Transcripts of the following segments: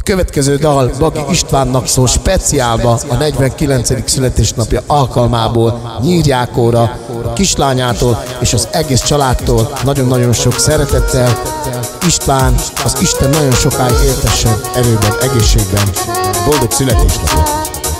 következő dal Bagi Istvánnak szól speciálba a 49. születésnapja alkalmából Nyírjákóra, a kislányától és az egész családtól nagyon-nagyon sok szeretettel. István, az Isten nagyon sokáig éltessen erőben, egészségben. Boldog születésnapot!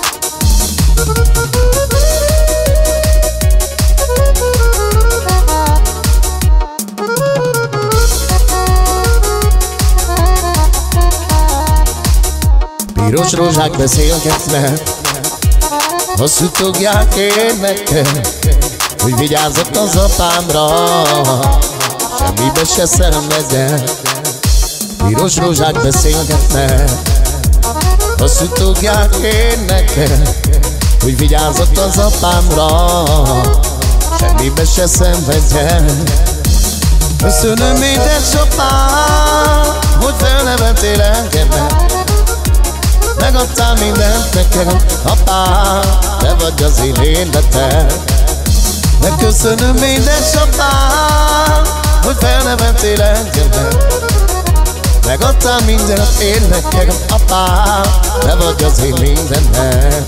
Piros rózsák beszélgetnek, hosszú tugják énekel, hogy vigyázzak az apámra, semmibe se szenvedjen. Piros rózsák beszélgetnek, hosszú tugják énekel, hogy vigyázzak az apámra, semmibe se szenvedjen. Köszönöm édesapám, hogy felneveltél engemet, megadtál mindent nekem, apám, te vagy az én életem. Megköszönöm édesapám, hogy felneveltél engemet, megadtál mindent én nekem, apám, te vagy az én mindenem.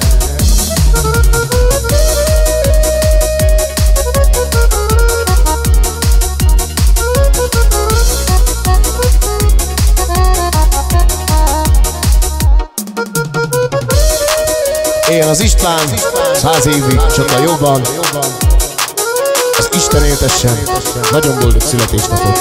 Éljen az István 100 évig, csak a jobban. Az Isten éltessen, nagyon boldog születésnapot.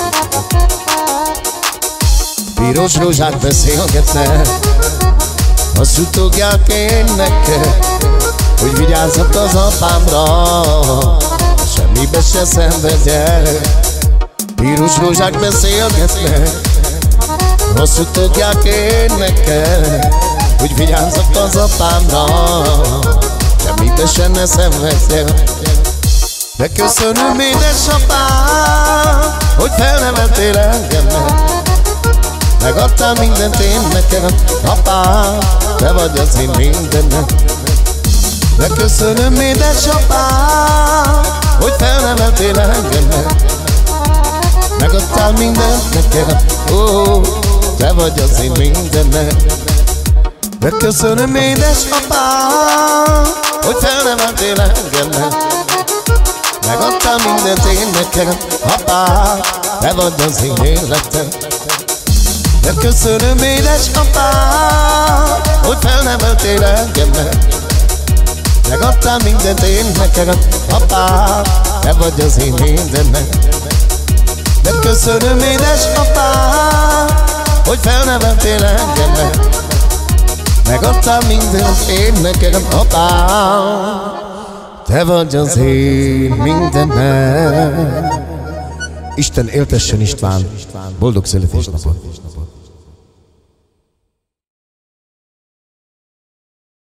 Piros rózsák beszélgetnek, azt utogják én neked, hogy vigyázzak az apámra, semmibe se szenvedjen. Piros rózsák beszélgetnek, azt utogják én neked, hogy vigyázzak az apámra, semmibe se ne szenvedjen. De köszönöm édesapám, hogy felneveltél engemet, megadtál mindent én nekem, apám, te vagy az én mindenem. De köszönöm édesapám, hogy felneveltél engemet, megadtál mindent nekem, ó, te vagy az én mindenem. De köszönöm édesapám, hogy felneveltél engemet, megadtál mindent én nekem, apám, te vagy az én életem. De köszönöm édesapám, hogy felneveltél engemet, megadtál mindent én nekem, apám, te vagy az én mindenem. De köszönöm édesapám, hogy felneveltél engemet, megadtál mindent én nekem, apám, te vagy az én mindenem. Isten éltessen István, boldog születésnapot!